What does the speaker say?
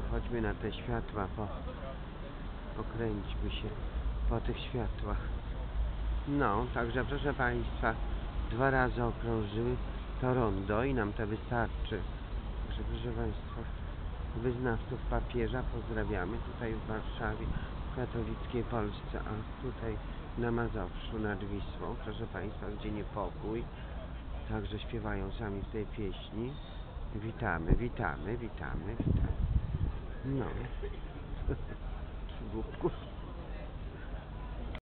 chodźmy na te światła, pokręćmy się po tych światłach. No, także proszę Państwa, 2 razy okrążyły to rondo i nam to wystarczy. Także proszę Państwa, wyznawców papieża pozdrawiamy tutaj w Warszawie, w katolickiej Polsce, a tutaj na Mazowszu nad Wisłą, proszę Państwa, gdzie niepokój. Także śpiewają sami w tej pieśni. Witamy, witamy, witamy, witamy. No. Przygódków.